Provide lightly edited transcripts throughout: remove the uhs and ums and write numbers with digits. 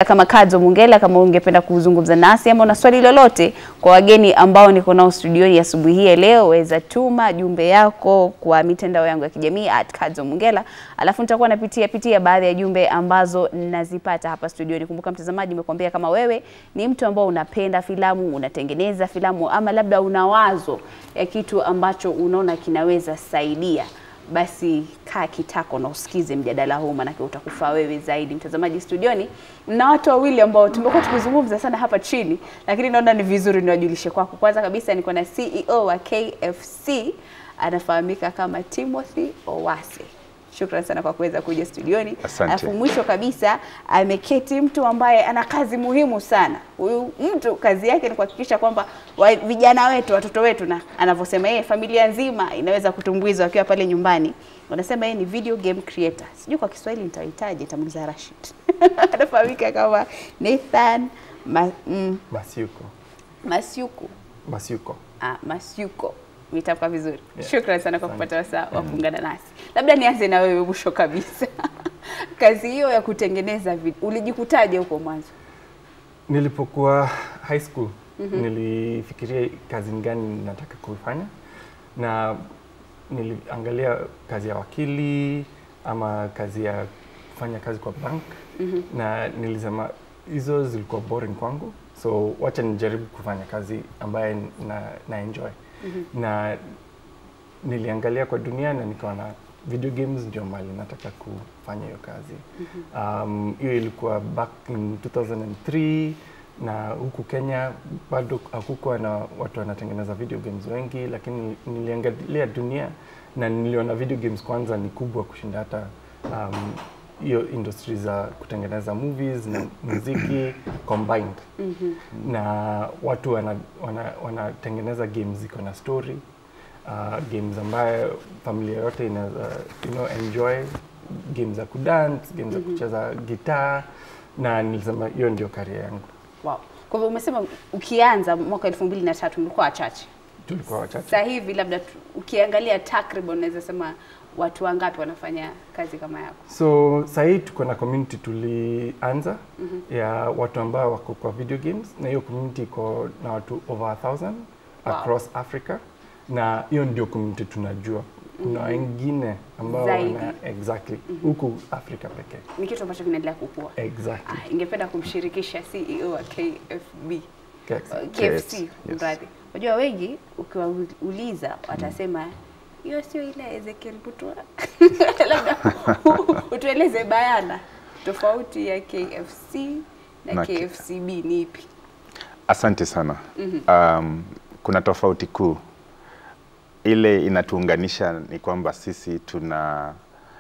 kama Kadzo Mungela, kama ungependa kuzungumza nasi ama una swali lolote kwa wageni ambao niko nao studioni asubuhi hii leo, weza tuma jumbe yako kwa mitandao yangu ya kijamii @Kadzo Mungela. Alafu nitakuwa napitia baadhi ya jumbe ambazo nazipata hapa studioni. Kumbuka mtazamaji, nimekuambia kama wewe ni mtu ambao unapenda filamu, unatengeneza filamu, ama labda una wazo ya kitu ambacho unaona kinaweza saidia, basi kaa kitako na usikize mjadala huu, maana utakufaa wewe zaidi. Mtazamaji, studioni na watu wawili ambao tumekuwa tukizungumza sana hapa chini, lakini naona ni vizuri niwajulishe kwako. Kwanza kabisa niko na CEO wa KFC, anafahamika kama Timothy Owase. Shukrani sana kwa kuweza kuja studioni. Alafu mwisho kabisa ameketi mtu ambaye ana kazi muhimu sana. Huyu mtu kazi yake ni kuhakikisha kwamba vijana wetu, watoto wetu, na anavyosema yeye familia nzima inaweza kutumbuizwa wakiwa pale nyumbani. Wanasema yeye ni video game creator. Sijui kwa Kiswahili nitahitaji, nitamuuliza Rashid. Anafahamika kama Nathan Masiuko. Mitamka vizuri. Yeah. Shukrani sana kwa kupata wasaa wa kuungana nasi. Labda nianze na wewe mwisho kabisa. Kazi hiyo ya kutengeneza video, ulijikutaje huko mwanzo? Nilipokuwa high school, nilifikiria kazi gani nataka kuifanya, na niliangalia kazi ya wakili ama kazi ya kufanya kazi kwa bank, na nilisema hizo zilikuwa boring kwangu, so wacha nijaribu kufanya kazi ambaye na enjoy. Na niliangalia kwa dunia na nikaona video games ndio mali nataka kufanya hiyo kazi. Hiyo ilikuwa back in 2003, na huku Kenya bado hakukuwa na watu wanatengeneza video games wengi, lakini niliangalia dunia na niliona video games kwanza ni kubwa kushinda hata hiyo industry za kutengeneza movies na muziki combined. Na watu wanatengeneza games ziko na story, games ambayo familia yote inaweza enjoy, games za kudance, games za kucheza gitaa, na nilisema hiyo ndio career yangu. Wow. Kwa hivyo umesema ukianza mwaka 2003 mlikuwa wachache. Tulikuwa wachache. Sasa hivi labda ukiangalia takriban unaweza sema watu wangapi wanafanya kazi kama yako? So sasa hivi tuko na community tulianza ya watu ambao wako kwa video games, na hiyo community iko na watu over 1000 across Africa, na hiyo ndio community tunajua. Kuna wengine ambao wana huku Afrika pekee. Ni kitu ambacho kinaendelea kukua. Exactly. Ingependa kumshirikisha CEO wa KFC. Mradi. Unajua wengi ukiwauliza watasema hiyo sio ile Ezekiel Butwa. Labda utueleze bayana tofauti ya KFC na KFCB ni ipi? Asante sana. Kuna tofauti kuu. Ile inatuunganisha ni kwamba sisi tuna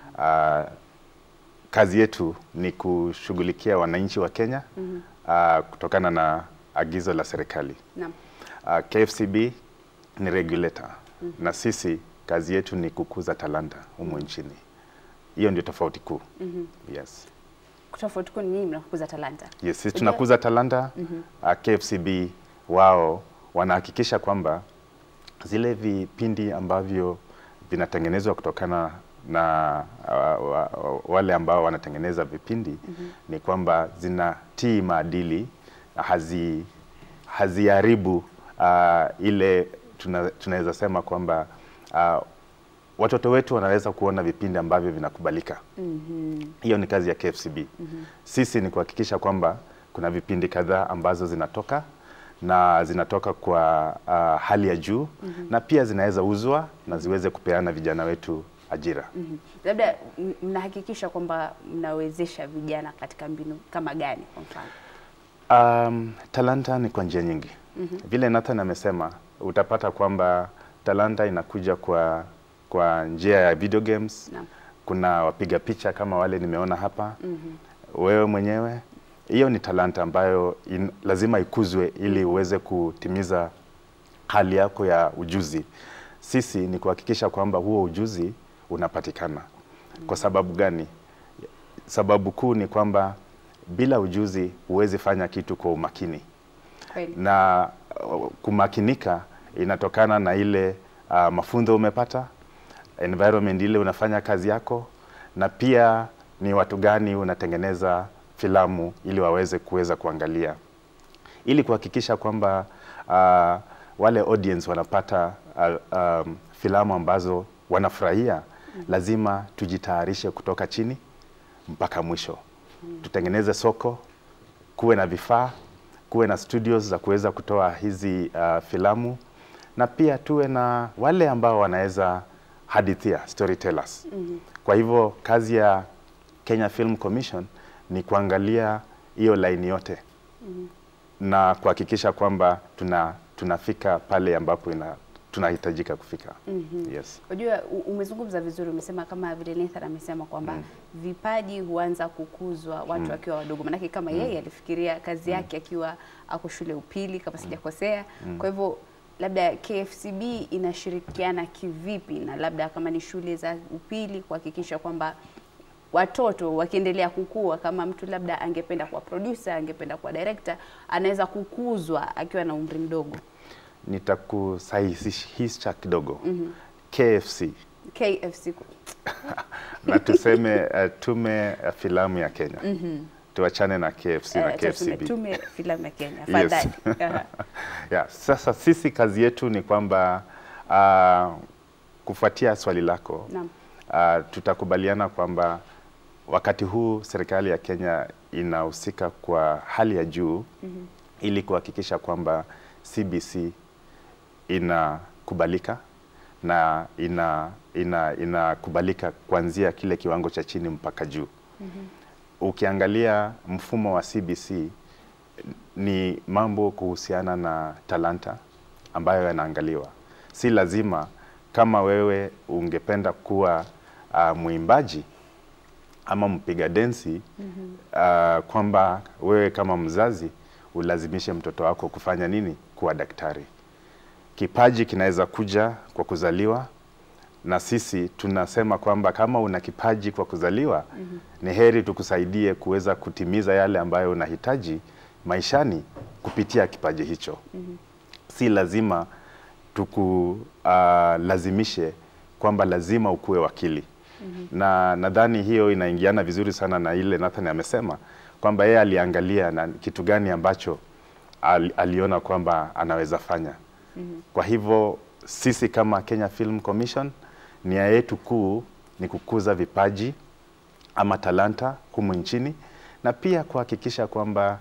kazi yetu ni kushughulikia wananchi wa Kenya kutokana na agizo la serikali. Naam. KFCB ni regulator, na sisi kazi yetu ni kukuza talanta humu nchini. Hiyo ndio tofauti kuu. Yes. Tofauti kuu ni nini mnakuza talanta? Yes, sisi tunakuza talanta. KFCB wao wanahakikisha kwamba zile vipindi ambavyo vinatengenezwa kutokana na wale ambao wanatengeneza vipindi ni kwamba zinatii maadili, haziharibu ile tunaweza sema kwamba watoto wetu wanaweza kuona vipindi ambavyo vinakubalika. Hiyo ni kazi ya KFCB. Sisi ni kuhakikisha kwamba kuna vipindi kadhaa ambazo zinatoka na zinatoka kwa hali ya juu, na pia zinaweza uzwa na ziweze kupeana vijana wetu ajira. Labda mnahakikisha kwamba mnawezesha vijana katika mbinu kama gani kwa mfano? Talanta ni kwa njia nyingi. Vile Nathan amesema, utapata kwamba talanta inakuja kwa njia ya video games. Kuna wapiga picha kama wale nimeona hapa. Wewe mwenyewe, hiyo ni talanta ambayo lazima ikuzwe ili uweze kutimiza hali yako ya ujuzi. Sisi ni kuhakikisha kwamba huo ujuzi unapatikana. Kwa sababu gani? Sababu kuu ni kwamba bila ujuzi huwezi fanya kitu kwa umakini. Na kumakinika inatokana na ile mafunzo umepata, environment ile unafanya kazi yako, na pia ni watu gani unatengeneza filamu ili waweze kuangalia, ili kuhakikisha kwamba wale audience wanapata filamu ambazo wanafurahia. Lazima tujitayarishe kutoka chini mpaka mwisho. Tutengeneze soko, kuwe na vifaa, kuwe na studios za kuweza kutoa hizi filamu, na pia tuwe na wale ambao wanaweza hadithia, storytellers. Kwa hivyo kazi ya Kenya Film Commission ni kuangalia hiyo line yote na kuhakikisha kwamba tunafika pale ambapo tunahitajika kufika. Yes. Unajua, umezungumza vizuri, umesema kama vile Nathan amesema kwamba vipaji huanza kukuzwa watu wakiwa wadogo. Manake kama yeye alifikiria kazi yake akiwa ako shule upili kama sijakosea. Kwa hivyo labda KFCB inashirikiana kivipi na labda kama ni shule za upili kuhakikisha kwamba watoto wakiendelea kukua, kama mtu labda angependa kuwa producer, angependa kuwa director, anaweza kukuzwa akiwa na umri mdogo? Nitakusahihisha kidogo. KFC na tuseme tume filamu ya Kenya. Tuachane na KFC na KFCB. Tume filamu ya Kenya. Fadhali. Yeah, sasa sisi kazi yetu ni kwamba kufuatia swali lako, tutakubaliana kwamba wakati huu serikali ya Kenya inahusika kwa hali ya juu ili kuhakikisha kwamba CBC inakubalika na inakubalika kuanzia kile kiwango cha chini mpaka juu. Ukiangalia mfumo wa CBC ni mambo kuhusiana na talanta ambayo yanaangaliwa. Si lazima kama wewe ungependa kuwa mwimbaji ama mpiga densi kwamba wewe kama mzazi ulazimishe mtoto wako kufanya nini? Kuwa daktari. Kipaji kinaweza kuja kwa kuzaliwa, na sisi tunasema kwamba kama una kipaji kwa kuzaliwa, ni heri tukusaidie kuweza kutimiza yale ambayo unahitaji maishani kupitia kipaji hicho. Si lazima tukulazimishe kwamba lazima ukuwe wakili. Na nadhani hiyo inaingiana vizuri sana na ile Nathan amesema kwamba yeye aliangalia na kitu gani ambacho aliona kwamba anaweza fanya. Kwa hivyo sisi kama Kenya Film Commission, nia yetu kuu ni kukuza vipaji ama talanta humu nchini, na pia kuhakikisha kwamba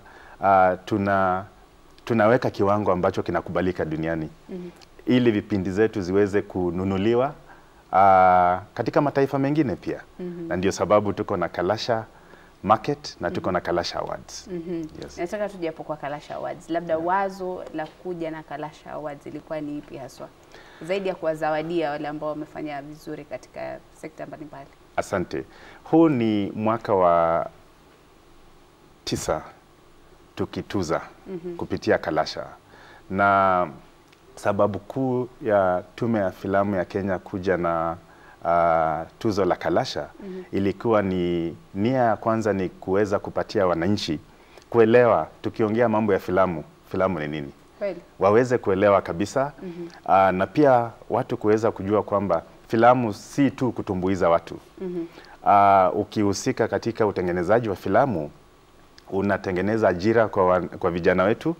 tunaweka kiwango ambacho kinakubalika duniani ili vipindi zetu ziweze kununuliwa katika mataifa mengine pia. Na ndio sababu tuko na Kalasha Market na tuko na Kalasha Awards. Yes. Nataka tuje hapo kwa Kalasha Awards. Labda wazo la kuja na Kalasha Awards ilikuwa ni ipi haswa? Zaidi ya kuwazawadia wale ambao wamefanya vizuri katika sekta mbalimbali. Asante. Huu ni mwaka wa 9 tukituza kupitia Kalasha. Na sababu kuu ya tume ya filamu ya Kenya kuja na tuzo la Kalasha ilikuwa ni nia ya kwanza ni kuweza kupatia wananchi kuelewa, tukiongea mambo ya filamu ni nini. Kweli. Waweze kuelewa kabisa. Na pia watu kuweza kujua kwamba filamu si tu kutumbuiza watu. Ukihusika katika utengenezaji wa filamu, unatengeneza ajira kwa vijana wetu,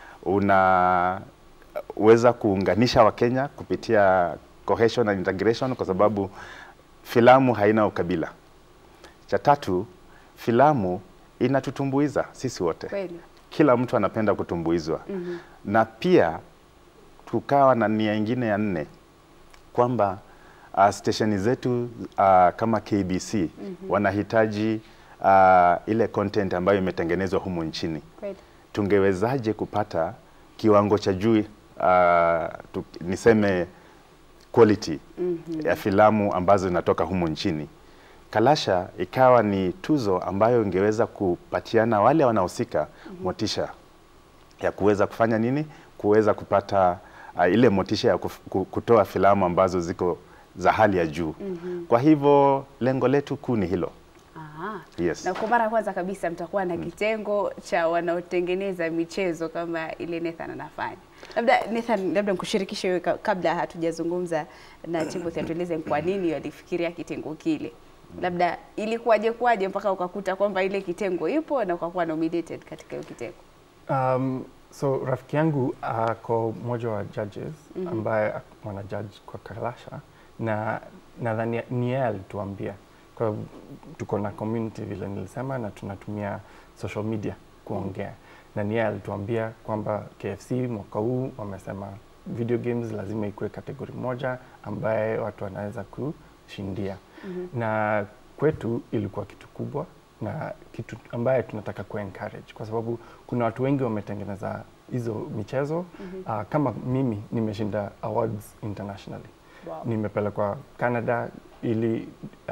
unaweza kuunganisha Wakenya kupitia cohesion and integration, kwa sababu filamu haina ukabila. Cha tatu, filamu inatutumbuiza sisi wote. Kweli. Kila mtu anapenda kutumbuizwa. Na pia tukawa na nia nyingine ya 4 kwamba stesheni zetu kama KBC wanahitaji ile content ambayo imetengenezwa humu nchini. Kweli. Tungewezaje kupata kiwango cha juu, niseme quality ya filamu ambazo zinatoka humu nchini. Kalasha ikawa ni tuzo ambayo ingeweza kupatiana wale wanaohusika motisha ya kuweza kufanya nini? Kuweza kupata ile motisha ya kutoa filamu ambazo ziko za hali ya juu. Kwa hivyo lengo letu kuu ni hilo. Yes. Na kwa mara kwanza kabisa mtakuwa na kitengo cha wanaotengeneza michezo kama ile Nathan anafanya. Labda Nathan, labda nikushirikishe wewe kabla hatujazungumza na Timothy, atueleze kwa nini walifikiria kitengo kile. Labda ilikuwaje mpaka ukakuta kwamba ile kitengo ipo na ukakuwa nominated katika hiyo kitengo? So rafiki yangu ako mmoja wa judges ambaye wana judge kwa Kalasha, na nadhani ni yeye alituambia, kwa tuko na community vile nilisema, na tunatumia social media kuongea, na ni yeye alituambia kwamba KFC mwaka huu wamesema video games lazima ikuwe kategori moja ambaye watu wanaweza kushindia. Na kwetu ilikuwa kitu kubwa na kitu ambaye tunataka ku-encourage, kwa sababu kuna watu wengi wametengeneza hizo michezo. Kama mimi nimeshinda awards internationally. Wow. Nimepelekwa Canada ili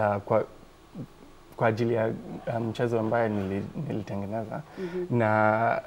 kwa ajili ya mchezo ambaye nilitengeneza. Na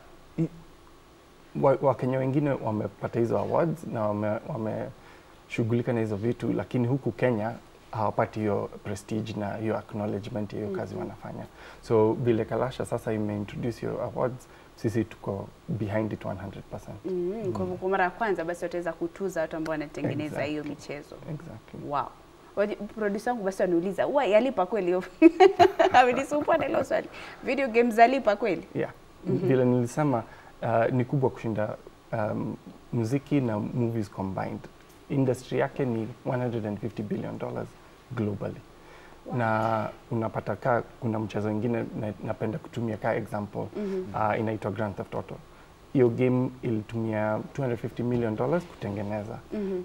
Wakenya wengine wamepata hizo awards na wameshughulika na hizo vitu, lakini huku Kenya hawapati hiyo prestige na hiyo acknowledgement ya hiyo kazi wanafanya. So vile Kalasha sasa imeintroduce hiyo awards, sisi tuko behind it 100%. Kwa mara ya kwanza basi wataweza kutuza watu ambao wanatengeneza hiyo michezo. Exactly. Wow. Producer wangu basi waniuliza, yalipa kweli hiyo? Amenisumbua na hilo swali. Video games zalipa kweli? Yeah. Vile nilisema ni kubwa kushinda muziki na movies combined. Industry yake ni $150 billion globally. Wow. Na unapata kuna mchezo mwingine napenda kutumia example, inaitwa Grand Theft Auto. Hiyo game ilitumia $250 million kutengeneza.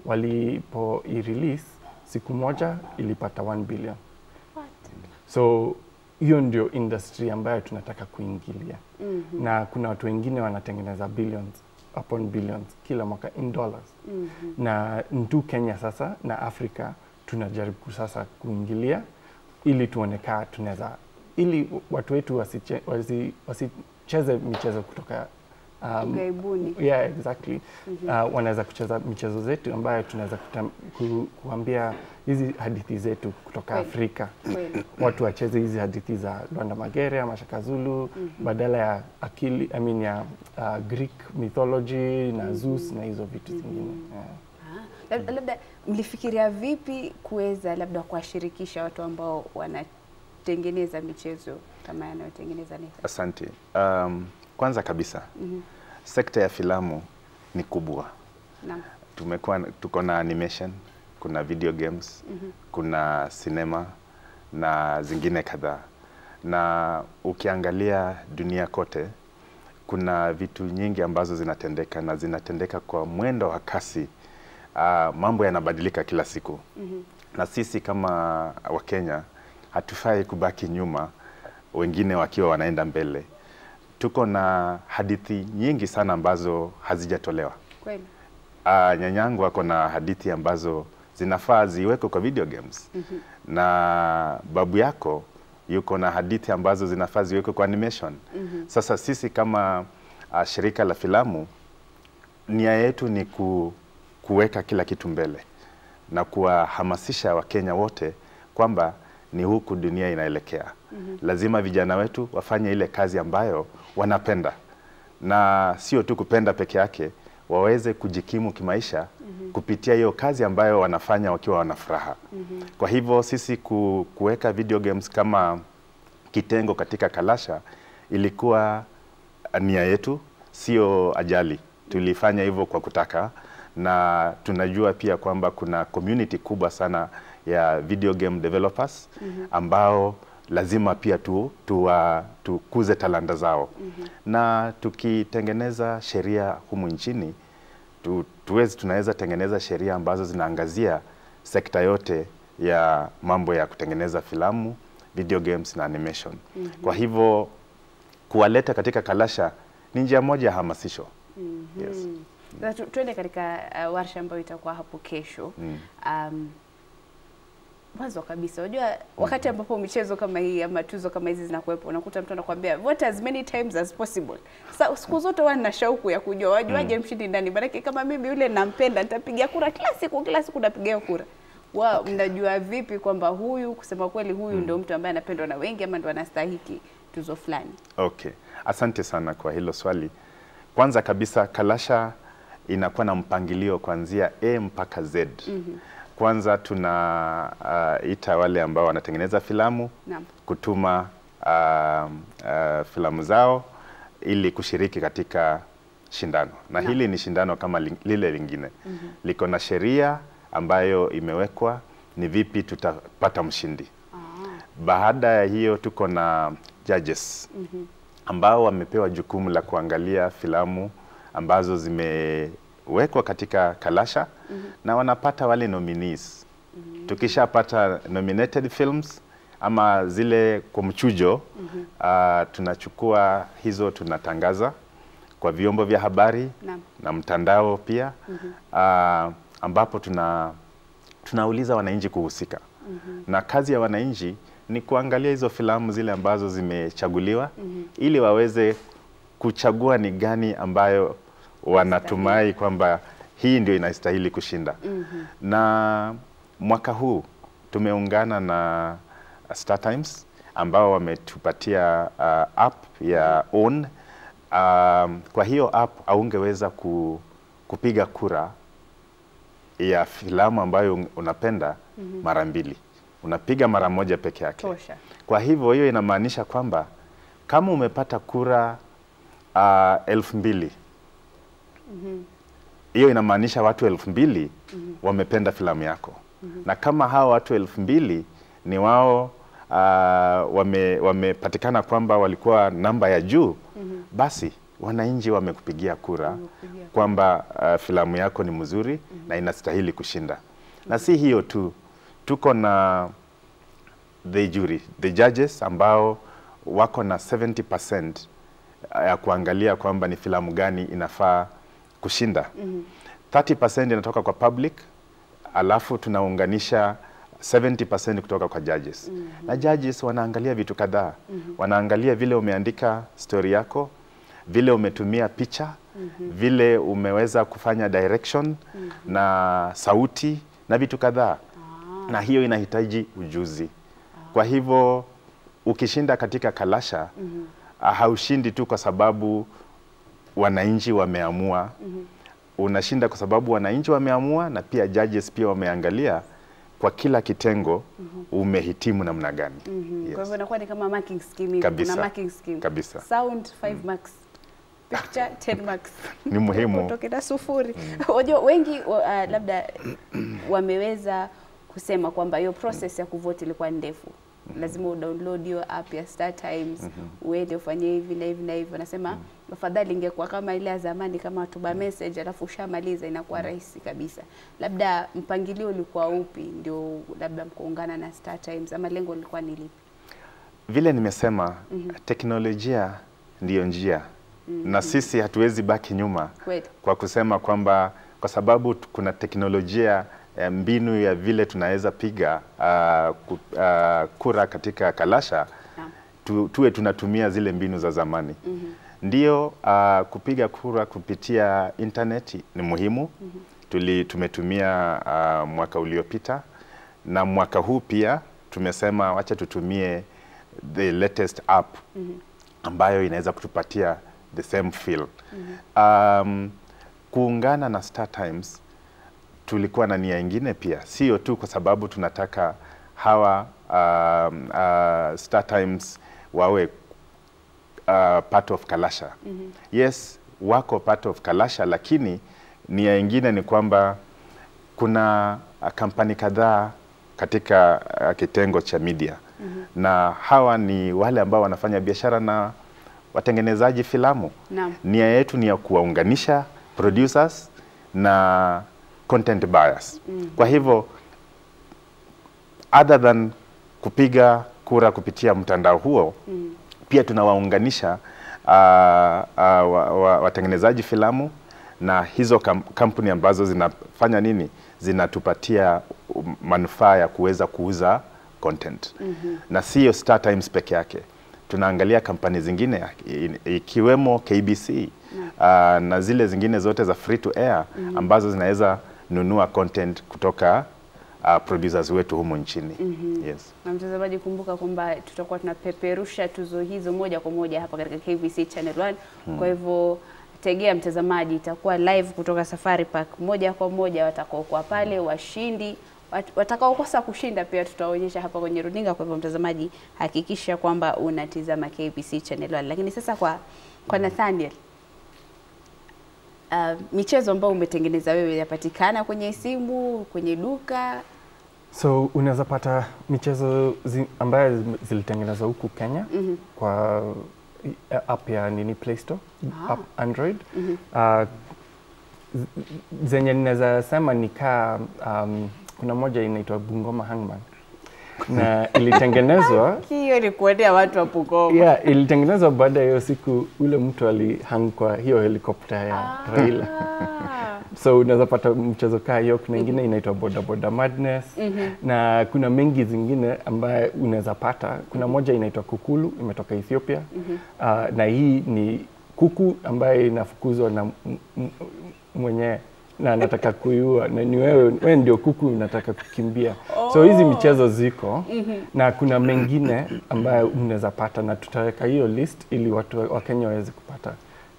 Walipo i-release siku moja ilipata 1 billion. What? So hiyo ndio industry ambayo tunataka kuingilia. Na kuna watu wengine wanatengeneza billions upon billions kila mwaka in dollars. Na ntu Kenya sasa na Afrika tunajaribu sasa kuingilia ili tuonekana tunaweza, ili watu wetu wasicheze michezo kutoka Gaibuni. Yeah, exactly. Wanaweza kucheza michezo zetu ambayo tunaweza kuambia hizi hadithi zetu kutoka Afrika. Watu wacheze hizi hadithi za Lwanda Magere ama Shaka Zulu badala ya ya Greek mythology na Zeus na hizo vitu zingine. Labda mlifikiria vipi kuweza labda kuwashirikisha watu ambao wanatengeneza michezo kama yanayotengeneza Nathan? Asante. Kwanza kabisa, sekta ya filamu ni kubwa. Naam. Tuko na animation, kuna video games, kuna cinema na zingine kadhaa. Na ukiangalia dunia kote, kuna vitu nyingi ambazo zinatendeka na zinatendeka kwa mwendo wa kasi. Mambo yanabadilika kila siku. Na sisi kama Wakenya hatufai kubaki nyuma, wengine wakiwa wanaenda mbele. Tuko na hadithi nyingi sana ambazo hazijatolewa. Kweli. Nyanyangu wako na hadithi ambazo zinafaa ziwekwe kwa video games. Na babu yako yuko na hadithi ambazo zinafaa ziwekwe kwa animation. Sasa sisi kama shirika la filamu, nia yetu ni kuweka kila kitu mbele na kuwahamasisha Wakenya wote kwamba ni huku dunia inaelekea. Lazima vijana wetu wafanye ile kazi ambayo wanapenda, na sio tu kupenda peke yake, waweze kujikimu kimaisha kupitia hiyo kazi ambayo wanafanya wakiwa wana furaha. Kwa hivyo sisi kuweka video games kama kitengo katika Kalasha ilikuwa nia yetu, sio ajali. Tulifanya hivyo kwa kutaka, na tunajua pia kwamba kuna community kubwa sana ya video game developers ambao lazima pia tukuze talanta zao. Na tukitengeneza sheria humu nchini, tunaweza tengeneza sheria ambazo zinaangazia sekta yote ya mambo ya kutengeneza filamu, video games na animation. Kwa hivyo kuwaleta katika Kalasha ni njia moja ya hamasisho. Yes. Tuende katika warsha ambayo itakuwa hapo kesho. Mwanzo kabisa, unajua wakati ambapo michezo kama hii ama tuzo kama hizi zinakuwepo, unakuta mtu anakuambia vote as many times as possible. Sasa siku zote wana shauku ya kujua wajuaje mshindi ndani. Maana kama mimi yule nampenda, nitapiga kura kila siku napigia kura. Mnajua vipi kwamba huyu kusema kweli huyu ndio mtu ambaye anapendwa na wengi ama ndio anastahili tuzo fulani? Okay. Asante sana kwa hilo swali. Kwanza kabisa Kalasha inakuwa na mpangilio kuanzia A mpaka Z. kwanza tunaita wale ambao wanatengeneza filamu kutuma filamu zao ili kushiriki katika shindano. Na hili ni shindano kama lile lingine. Liko na sheria ambayo imewekwa ni vipi tutapata mshindi. Baada ya hiyo tuko na judges ambao wamepewa jukumu la kuangalia filamu ambazo zimewekwa katika kalasha na wanapata wale nominees. Tukishapata nominated films ama zile kwa mchujo, tunachukua hizo, tunatangaza kwa vyombo vya habari na mtandao pia, ambapo tunauliza wananchi kuhusika. Na kazi ya wananchi ni kuangalia hizo filamu zile ambazo zimechaguliwa ili waweze kuchagua ni gani ambayo wanatumai kwamba hii ndio inastahili kushinda. Na mwaka huu tumeungana na Star Times ambao wametupatia app ya OWN. Kwa hiyo app haungeweza kupiga kura ya filamu ambayo unapenda mara mbili. Unapiga mara moja peke yake. Tosha. Kwa hivyo hiyo inamaanisha kwamba kama umepata kura 2,000, hiyo inamaanisha watu 2,000 wamependa filamu yako. Na kama hao watu 2,000 ni wao wamepatikana kwamba walikuwa namba ya juu, basi wananchi wamekupigia kura kwamba filamu yako ni mzuri na inastahili kushinda. Na si hiyo tu, tuko na the jury, the judges ambao wako na 70% ya kuangalia kwamba ni filamu gani inafaa kushinda. 30% inatoka kwa public, alafu tunaunganisha 70% kutoka kwa judges. Na judges wanaangalia vitu kadhaa. Wanaangalia vile umeandika story yako, vile umetumia picha, vile umeweza kufanya direction na sauti na vitu kadhaa. Na hiyo inahitaji ujuzi. Kwa hivyo ukishinda katika kalasha, haushindi tu kwa sababu wananchi wameamua. Unashinda kwa sababu wananchi wameamua na pia judges pia wameangalia kwa kila kitengo umehitimu namna gani. Yes. Kwa hivyo inakuwa ni kama marking scheme. Kabisa. Kuna marking scheme. Kabisa. Sound 5 marks. Picture 10 marks. Ni muhimu. Kutoka na sufuri. Unajua wengi labda wameweza kusema kwamba hiyo process ya kuvote ilikuwa ndefu. Lazima udownload hiyo app ya Star Times, uende ufanye hivi na hivi na hivi. Nasema afadhali ingekuwa kama ile ya zamani, kama tuba message alafu ushamaliza, inakuwa rahisi kabisa. Labda mpangilio ulikuwa upi ndio labda mkoungana na Star Times, ama lengo lilikuwa ni lipi? Vile nimesema, teknolojia ndiyo njia. Na sisi hatuwezi baki nyuma kwa kusema kwamba kwa sababu kuna teknolojia, mbinu ya vile tunaweza piga kura katika kalasha, tuwe tunatumia zile mbinu za zamani. Ndio, kupiga kura kupitia internet ni muhimu. Tumetumia mwaka uliopita, na mwaka huu pia tumesema wacha tutumie the latest app ambayo inaweza kutupatia the same feel. Kuungana na Star Times tulikuwa na nia nyingine pia, sio tu kwa sababu tunataka hawa Star Times wawe part of kalasha. Yes, wako part of kalasha, lakini nia nyingine ni kwamba kuna kampani kadhaa katika kitengo cha media. Na hawa ni wale ambao wanafanya biashara na watengenezaji filamu. Nia yetu ni ya kuwaunganisha producers na content buyers. Kwa hivyo other than kupiga kura kupitia mtandao huo, pia tunawaunganisha watengenezaji filamu na hizo kampuni ambazo zinafanya nini? Zinatupatia manufaa ya kuweza kuuza content. Na sio Star Times peke yake. Tunaangalia kampani zingine ikiwemo KBC na zile zingine zote za free to air ambazo zinaweza nunua content kutoka producers wetu humu nchini. Yes. Na mtazamaji, kumbuka kwamba tutakuwa tunapeperusha tuzo hizo moja kwa moja hapa katika KBC Channel 1. Kwa hivyo tegea mtazamaji, itakuwa live kutoka Safari Park moja kwa moja. Watakokuwa pale washindi watakaokosa kushinda pia tutaonyesha hapa kwenye runinga. Kwa hivyo mtazamaji, hakikisha kwamba unatizama KBC Channel 1. Lakini sasa kwa Nathaniel, michezo ambayo umetengeneza wewe yapatikana kwenye simu, kwenye duka? So unaweza pata michezo ambayo zilitengenezwa huku Kenya kwa app ya Play Store, app Android. Zenye ninaweza sema nikaa kuna moja inaitwa Bungoma Hangman na ilitengenezwa hiyo ni kuendea watu wa Bungoma. Yeah, ilitengenezwa baada ya hiyo siku ule mtu alihang kwa hiyo helikopta ya Raila. So unaweza pata mchezo kaa hiyo. Kuna ingine inaitwa Boda Boda Madness na kuna mengi zingine ambaye unaweza pata. Kuna moja inaitwa Kukulu, imetoka Ethiopia. Na hii ni kuku ambaye inafukuzwa na mwenyewe na nataka kuiua, na ni wewe ndio kuku unataka kukimbia. So hizi michezo ziko na kuna mengine ambayo unaweza pata, na tutaweka hiyo list ili watu wa Kenya waweze kupata.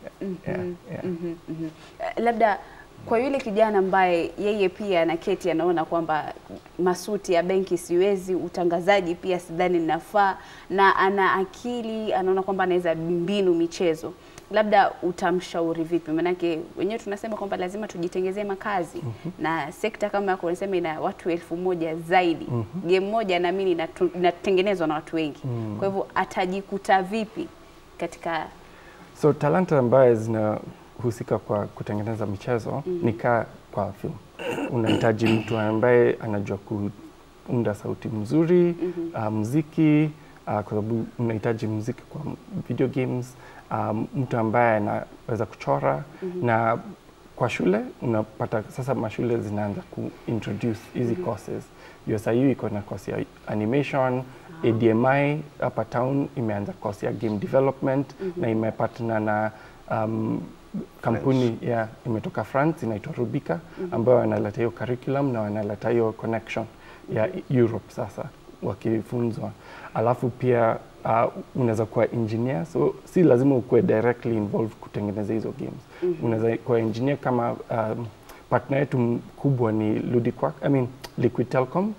Labda kwa yule kijana ambaye yeye pia na keti anaona kwamba masuti ya benki siwezi, utangazaji pia sidhani nafaa, na ana akili anaona kwamba anaweza mbinu michezo, labda utamshauri vipi? Manake wenyewe tunasema kwamba lazima tujitengezee makazi na sekta kama yako unasema ina watu 1000 zaidi. Game moja naamini inatengenezwa na watu wengi. Kwa hivyo atajikuta vipi katika so talanta ambaye zinahusika kwa kutengeneza michezo ni kwa film. Unahitaji mtu ambaye anajua kuunda sauti mzuri, muziki, kwa sababu unahitaji muziki kwa video games, mtu ambaye anaweza kuchora na kwa shule unapata sasa mashule zinaanza kuintroduce hizi courses. USIU iko na course ya animation, ADMI hapa town imeanza course ya game development na imepatana na kampuni imetoka France inaitwa Rubika ambayo wanaleta hiyo curriculum na wanaleta hiyo connection ya Europe sasa wakifunzwa. Alafu pia unaweza kuwa engineer, so si lazima ukuwe directly involved kutengeneza hizo games. Unaweza kuwa engineer kama partner yetu mkubwa ni Liquid Telecom.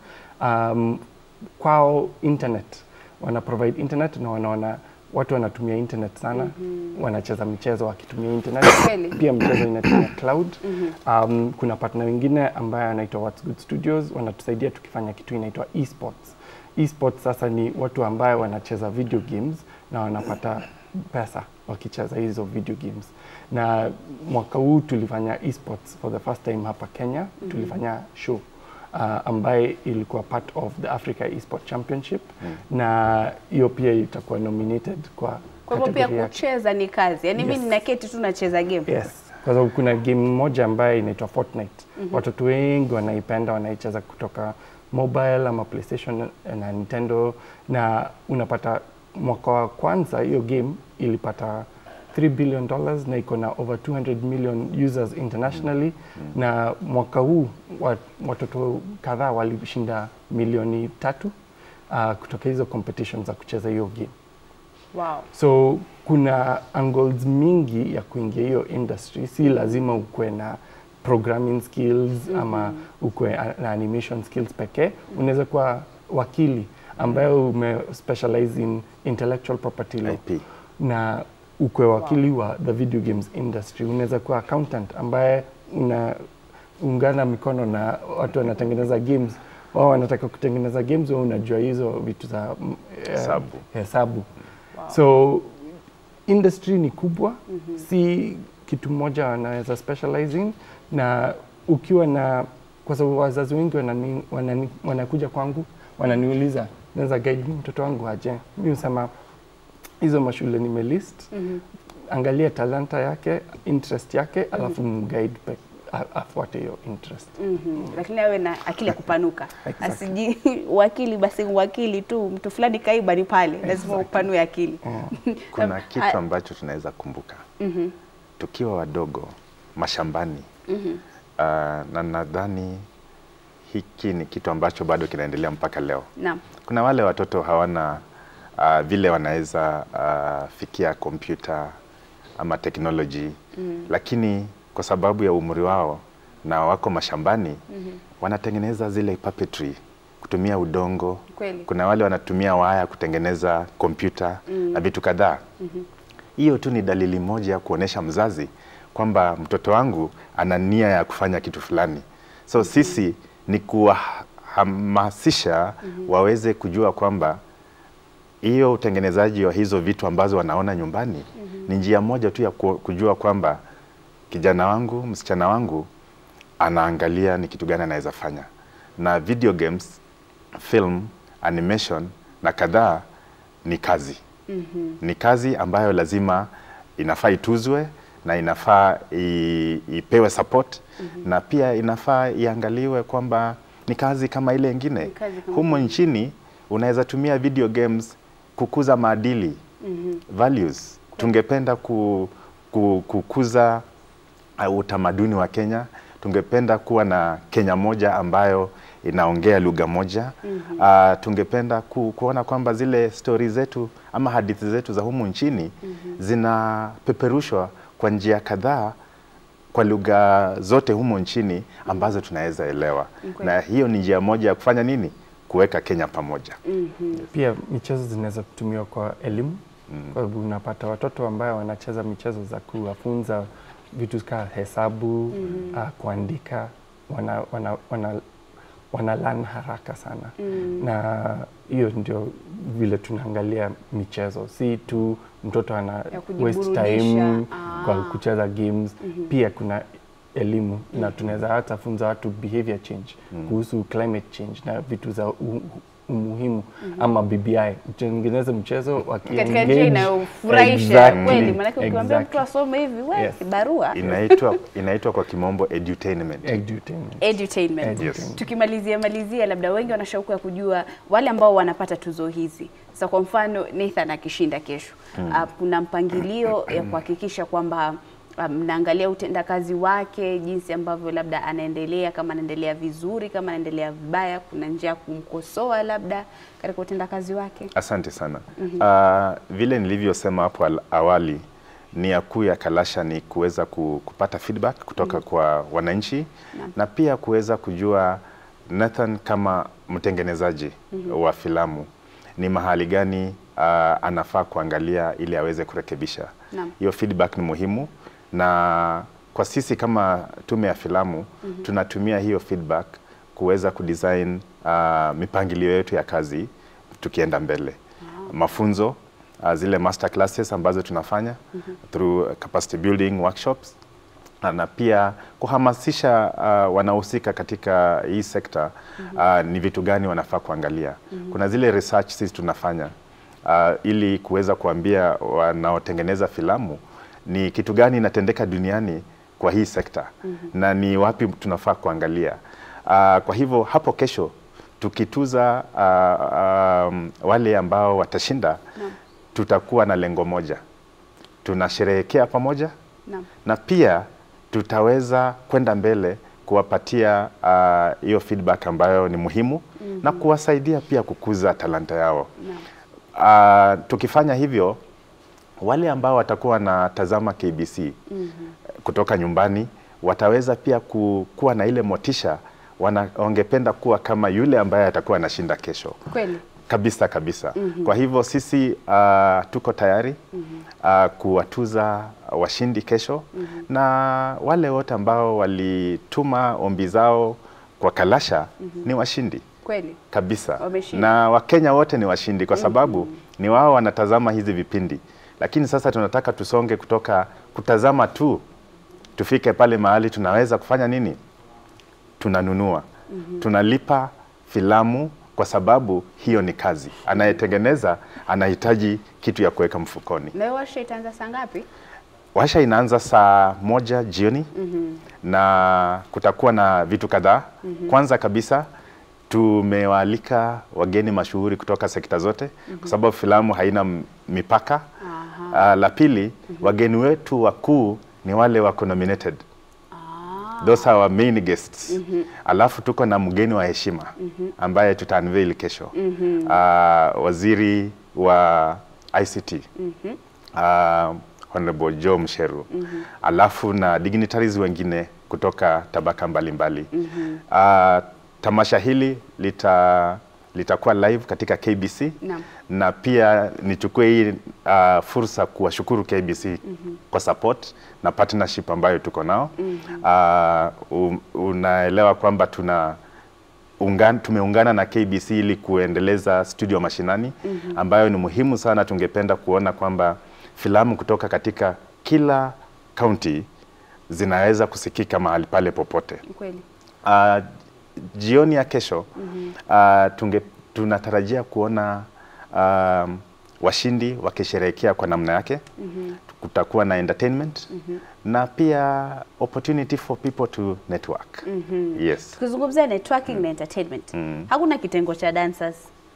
Kwao internet, wana provide internet na wanaona watu wanatumia internet sana, wanacheza michezo wakitumia internet. Pia mchezo inatumia cloud. Kuna partner wengine ambaye anaitwa What's Good Studios, wanatusaidia tukifanya kitu inaitwa esports. Esports sasa ni watu ambaye wanacheza video games na wanapata pesa wakicheza hizo video games. Na mwaka huu tulifanya esports for the first time hapa Kenya. Tulifanya show ambaye ilikuwa part of the Africa Esport Championship na hiyo pia itakuwa nominated kwa hivyo pia kucheza ni kazi. Yaani mimi ninaketi tu nacheza game. Yes. Kwa sababu kuna game moja ambaye inaitwa Fortnite. Watoto wengi wanaipenda, wanaicheza kutoka mobile ama PlayStation na Nintendo, na unapata mwaka wa kwanza hiyo game ilipata $3 billion na iko na over 200 million users internationally. Na mwaka huu watoto kadhaa walishinda milioni 3 kutoka hizo competitions za kucheza hiyo game. Wow. So kuna angles mingi ya kuingia hiyo industry. Si lazima ukue na programming skills ama ukue na animation skills pekee. Unaweza kuwa wakili ambayo specialize in intellectual property law IP. Na ukue wakili wa the video games industry. Unaweza kuwa accountant ambaye unaungana mikono na watu wanatengeneza games. Wao wanataka kutengeneza games, wewe unajua hizo vitu za hesabu. So industry ni kubwa, si kitu moja wanaweza specializing. Na ukiwa na, kwa sababu wazazi wengi wanakuja kwangu wananiuliza naweza guide mtoto wangu aje. Mimi husema hizo mashule nimelist, angalia talanta yake, interest yake, alafu mguide afuate hiyo interest. Lakini awe na akili ya kupanuka. Exactly. Asiji wakili basi wakili tu, mtu fulani kaiba ni pale, lazima upanue akili. Kuna kitu ambacho tunaweza kumbuka. Tukiwa wadogo mashambani. Na nadhani hiki ni kitu ambacho bado kinaendelea mpaka leo. Naam. Kuna wale watoto hawana vile wanaweza fikia kompyuta ama technology, lakini kwa sababu ya umri wao na wako mashambani wanatengeneza zile puppetry kutumia udongo. Kweli. Kuna wale wanatumia waya kutengeneza kompyuta na vitu kadhaa. Hiyo tu ni dalili moja ya kuonesha mzazi kwamba mtoto wangu ana nia ya kufanya kitu fulani. So sisi ni kuwahamasisha waweze kujua kwamba hiyo utengenezaji wa hizo vitu ambazo wanaona nyumbani ni njia moja tu ya kujua kwamba kijana wangu, msichana wangu anaangalia ni kitu gani anaweza fanya. Na video games, film, animation na kadhaa ni kazi. Ni kazi ambayo lazima inafaa ituzwe na inafaa ipewe support na pia inafaa iangaliwe kwamba ni kazi kama ile ingine. Humo nchini unaweza tumia video games kukuza maadili, values. Tungependa kukuza utamaduni wa Kenya. Tungependa kuwa na Kenya moja ambayo inaongea lugha moja. Tungependa kuona kwamba zile story zetu ama hadithi zetu za humu nchini zinapeperushwa kwa njia kadhaa kwa lugha zote humu nchini ambazo tunaweza elewa. Na hiyo ni njia moja ya kufanya nini? Kuweka Kenya pamoja. Pia michezo zinaweza kutumiwa kwa elimu. Kwa sababu unapata watoto ambao wanacheza michezo za kuwafunza vitu kama hesabu, kuandika, wana learn haraka sana. Na hiyo ndio vile tunaangalia michezo. Si tu mtoto ana waste time kwa kucheza games. Pia kuna elimu na tunaweza hata funza watu behavior change, kuhusu climate change na vitu za umuhimu ama BBI. Tengeneza mchezo katika njia inayofurahisha kweli, maana ukiwaambia mtu asome hivi wewe barua inaitwa kwa kimombo edutainment. Yes. Tukimalizia labda wengi wana shauku ya kujua wale ambao wanapata tuzo hizi. Sasa kwa mfano Nathan akishinda kesho, kuna mpangilio ya kuhakikisha kwamba mnaangalia utendakazi wake, jinsi ambavyo labda anaendelea, kama anaendelea vizuri, kama anaendelea vibaya, kuna njia ya kumkosoa labda katika utendakazi wake? Asante sana. Vile nilivyosema hapo awali, nia kuu ya Kalasha ni kuweza kupata feedback kutoka kwa wananchi na pia kuweza kujua Nathan kama mtengenezaji wa filamu ni mahali gani anafaa kuangalia ili aweze kurekebisha. Hiyo feedback ni muhimu. Na kwa sisi kama tume ya filamu tunatumia hiyo feedback kuweza kudesign mipangilio yetu ya kazi tukienda mbele. Mafunzo, zile master classes ambazo tunafanya through capacity building workshops, na pia kuhamasisha wanahusika katika hii sekta ni vitu gani wanafaa kuangalia. Kuna zile research sisi tunafanya ili kuweza kuambia wanaotengeneza filamu ni kitu gani inatendeka duniani kwa hii sekta na ni wapi tunafaa kuangalia. Kwa hivyo hapo kesho tukituza wale ambao watashinda, tutakuwa na lengo moja. Tunasherehekea pamoja na pia tutaweza kwenda mbele kuwapatia hiyo feedback ambayo ni muhimu na kuwasaidia pia kukuza talanta yao. Tukifanya hivyo, wale ambao watakuwa na tazama KBC kutoka nyumbani wataweza pia kuwa na ile motisha, wangependa kuwa kama yule ambaye atakuwa anashinda kesho. Kweli. Kabisa. Kwa hivyo sisi tuko tayari kuwatuza washindi kesho na wale wote ambao walituma ombi zao kwa Kalasha ni washindi. Kweli. Kabisa. Na Wakenya wote ni washindi kwa sababu ni wao wanatazama hizi vipindi. Lakini sasa tunataka tusonge kutoka kutazama tu, tufike pale mahali tunaweza kufanya nini? Tunanunua. Tunalipa filamu kwa sababu hiyo ni kazi. Anayetengeneza anahitaji kitu ya kuweka mfukoni. Na washa itaanza saa ngapi? Washa inaanza saa 1 jioni na kutakuwa na vitu kadhaa. Kwanza kabisa tumewaalika wageni mashuhuri kutoka sekta zote kwa sababu filamu haina mipaka. La pili, wageni wetu wakuu ni wale wako nominated. Those are our main guests. Alafu tuko na mgeni wa heshima ambaye tuta-unveil kesho. Waziri wa ICT. Honorable Joe Msheru. Alafu na dignitaries wengine kutoka tabaka mbalimbali. Tamasha hili litakuwa live katika KBC na pia nichukue hii fursa kuwashukuru KBC kwa support na partnership ambayo tuko nao. Unaelewa kwamba tumeungana na KBC ili kuendeleza studio mashinani ambayo ni muhimu sana. Tungependa kuona kwamba filamu kutoka katika kila county zinaweza kusikika mahali pale popote. Kweli. Jioni ya kesho tunatarajia kuona washindi wakisherehekea kwa namna yake. Kutakuwa na entertainment na pia opportunity for people to network. Yes. Tukizungumzia networking na entertainment, hakuna kitengo cha dancers.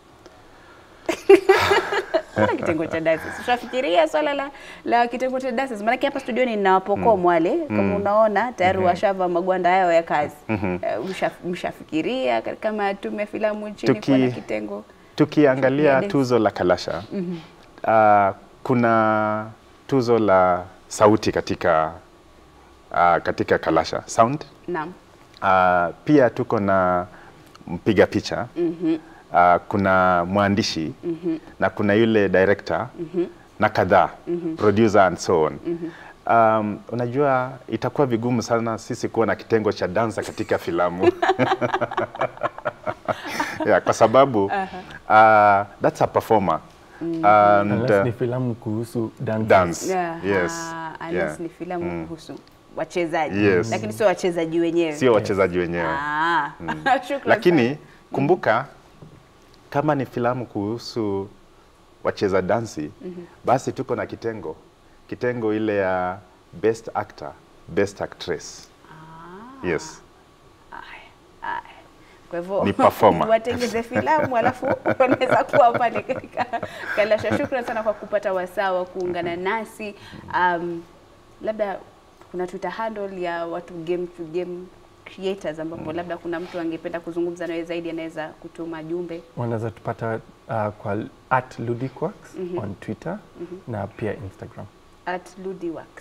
Kuna kitengo cha dancers. Tutafikiria swala la kitengo cha dancers. Maana hapa studioni nina Wapokoma wale, kama unaona tayari washava magwanda yao ya kazi. Mshafikiria kama tume filamu nchini kwa na kitengo. Tukiangalia tuzo la Kalasha, kuna tuzo la sauti katika Kalasha sound. Naam. Pia tuko na mpiga picha. Kuna mwandishi na kuna yule director na kadhaa producer and so on. Unajua itakuwa vigumu sana sisi kuwa na kitengo cha dansa katika filamu. Kwa sababu that's a performer. Unless ni filamu kuhusu dance. Yes. Unless ni filamu kuhusu wachezaji. Lakini sio wachezaji wenyewe. Sio wachezaji wenyewe. Lakini kumbuka kama ni filamu kuhusu wacheza dansi, basi tuko na kitengo ile ya best actor, best actress. Yes. Kwa hivyo ni performer. Watengeze filamu alafu wanaweza kuwa pale katika Kalasha. Shukrani sana kwa kupata wasaa wa kuungana nasi. Labda kuna Twitter handle ya watu game to game creators ambapo labda kuna mtu angependa kuzungumza nawe zaidi, anaweza kutuma jumbe. Wanaweza tupata kwa @ludiquax on Twitter na pia Instagram. @ludiquax.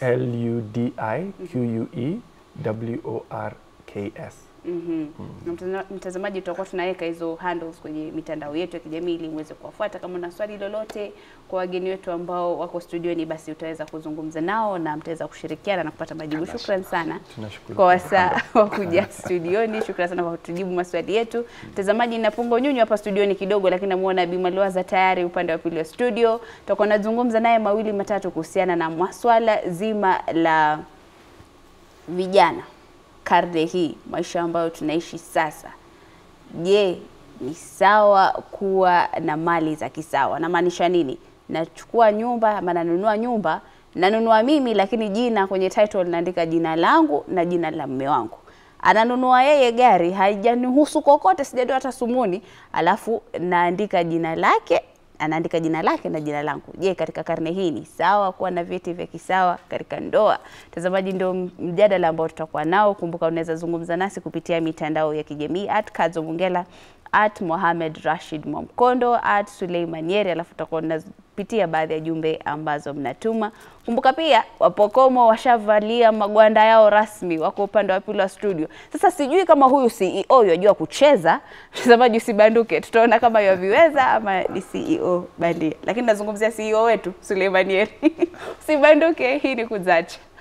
LUDIQUEWORKS. Mtazamaji, tutakuwa tunaweka hizo handles kwenye mitandao yetu ya kijamii ili uweze kuwafuata. Kama una swali lolote kwa wageni wetu ambao wako studioni, basi utaweza kuzungumza nao na mtaweza kushirikiana na kupata majibu. Shukrani sana kwa wasaa wa kuja studioni. Shukrani sana kwa kutujibu maswali yetu. Mtazamaji, napunga unyunyu hapa studioni kidogo, lakini namuona Bi Maliwaza tayari upande wa pili wa studio. Tutakuwa nazungumza naye mawili matatu kuhusiana na maswala zima la vijana karne hii, maisha ambayo tunaishi sasa. Je, ni sawa kuwa na mali za kisawa? Na maanisha nini? Nachukua nyumba ama nanunua nyumba, nanunua mimi lakini jina kwenye title naandika jina langu na jina la mume wangu. Ananunua yeye gari, haijanihusu kokote, sijatoa hata sumuni, alafu naandika jina lake, anaandika jina lake na jina langu. Je, katika karne hii ni sawa kuwa na vyeti vya kisawa katika ndoa? Tazamaji, ndio mjadala ambao tutakuwa nao. Kumbuka unaweza zungumza nasi kupitia mitandao ya kijamii @KazoMungela, @Mohamed Rashid Mwamkondo, @Suleiman Yeri, alafu tutakuwa tunapitia baadhi ya jumbe ambazo mnatuma. Kumbuka pia Wapokomo washavalia magwanda yao rasmi, wako upande wa pili wa studio. Sasa sijui kama huyu CEO yajua kucheza. Mtazamaji, usibanduke, tutaona kama yaviweza ama ni CEO bandia. Lakini nazungumzia CEO wetu Suleiman Yeri. Usibanduke, hii ni Kuzacha.